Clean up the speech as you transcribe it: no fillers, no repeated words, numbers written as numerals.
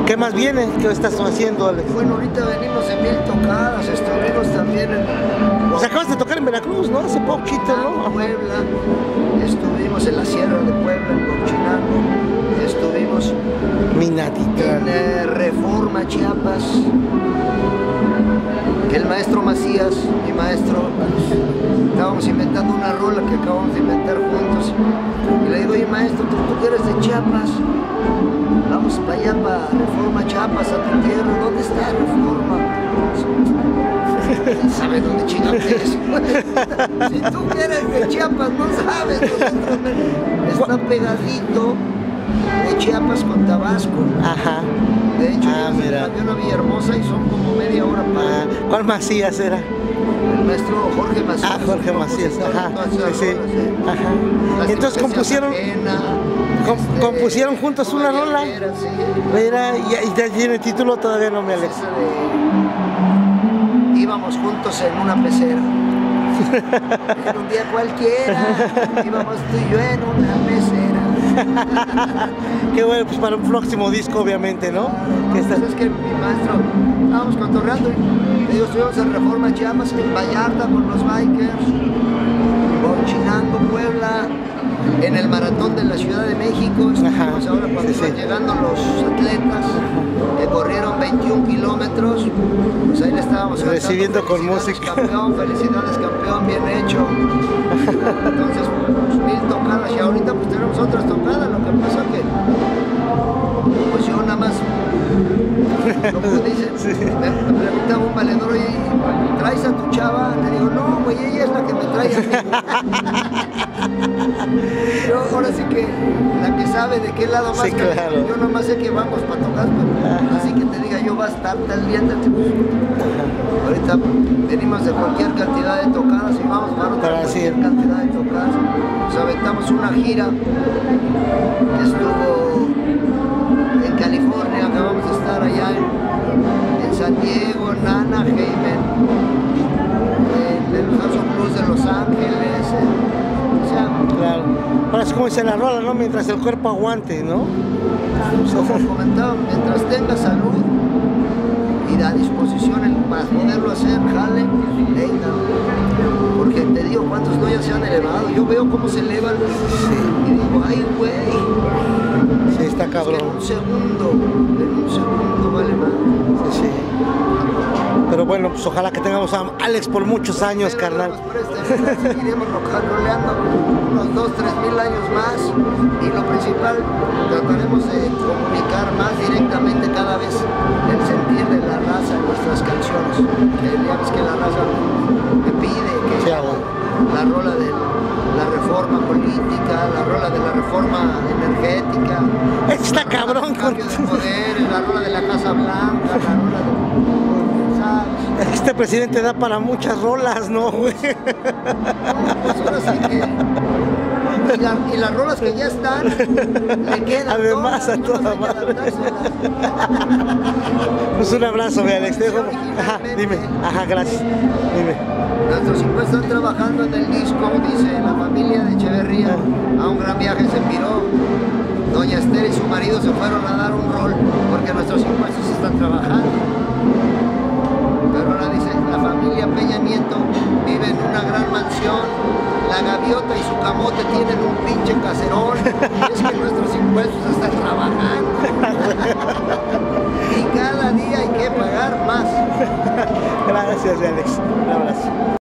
¿Qué más viene? ¿Qué estás haciendo, Alex? Bueno, ahorita venimos de 1000 tocadas, estuvimos también en... Pues acabas de tocar en Veracruz, ¿no? Hace poquito, ¿no? Puebla, estuvimos en la Sierra de Puebla, en Huachinango, estuvimos Minatitán. en Reforma, Chiapas, que el maestro Macías, mi maestro, estábamos inventando una rola que acabamos de inventar juntos, y le digo, oye maestro, tú que eres de Chiapas, vamos para allá, para Reforma, Chiapas, a tu tierra, ¿dónde está Reforma? ¿Sabes dónde chingados es? Si tú que eres de Chiapas, no sabes, está pegadito de Chiapas con Tabasco. Ajá. De hecho, mira. Había una Villahermosa y son como media hora para... ¿Cuál Macías era? El maestro Jorge Macías. Jorge Macías, ajá. Sí. Ajá. Entonces compusieron juntos una rola. Mira, y ya tiene título, todavía no me Alex. Íbamos juntos en una pecera. En un día cualquiera, íbamos tú y yo en una pecera. Qué bueno, pues para un próximo disco, obviamente, ¿no? Pues es que mi maestro, estábamos cotorreando y digo, estuvimos en Reforma, Chiapas, en Vallarta con los bikers, Huachinango, Puebla, en el maratón de la Ciudad de México. Estuvimos ahora cuando iban llegando los atletas que corrieron 21 kilómetros, pues ahí le estábamos recibiendo con música. Campeón, felicidades campeón, bien hecho. Entonces, pues, 1000 tocadas y ahorita pues tenemos otras tocadas, lo que pasa que pues yo nada más, como dicen, me preguntaba un valedor, oye, ¿traes a tu chava? Le digo, no, güey, ella es la que me trae a mí. Yo ahora sí que la que sabe de qué lado más, claro. Yo nomás sé que vamos para tocar, pero así que te diga yo va a estar tal día, ahorita venimos de cualquier cantidad de tocadas y vamos para otra cualquier cantidad de tocadas. Nos aventamos una gira que estuvo en California, acabamos de estar allá en San Diego, en Anaheim, en el House of Blues de Los Ángeles, o sea, claro. Ahora es como dice la rola, ¿no? Mientras el cuerpo aguante, ¿no? Como comentaba, mientras tenga salud y la disposición para poderlo hacer, jale, venga. Porque te digo cuántos no ya se han elevado, yo veo cómo se elevan y digo, ay güey. Sí, está cabrón. Es que en un segundo vale más. Sí. Pero bueno, pues ojalá que tengamos a Alex por muchos años, carnal. Seguiremos roleando unos 2, 3 mil años más y lo principal, trataremos de comunicar más directamente cada vez el sentir de la raza en nuestras canciones. Ya ves que la raza me pide que la rola de la reforma política, la rola de la reforma energética, está cabrón, cambio de poder, la rola de la Casa Blanca, la rola de... Este presidente da para muchas rolas, ¿no, güey? No, pues ahora sí que... Y las rolas que ya están, le quedan además todas, a toda madre. Pues un abrazo, mi Alex. Ajá, dime. Ajá, gracias. Dime. Nuestros hijos están trabajando en el disco, dice la familia de Echeverría. A un gran viaje se piró. Doña Esther y su marido se fueron a dar un rol porque nuestros impuestos están trabajando. Pero ahora dice, la familia Peña Nieto vive en una gran mansión, la gaviota y su camote tienen un pinche caserón, es que nuestros impuestos están trabajando. Y cada día hay que pagar más. Gracias, Alex. Un abrazo.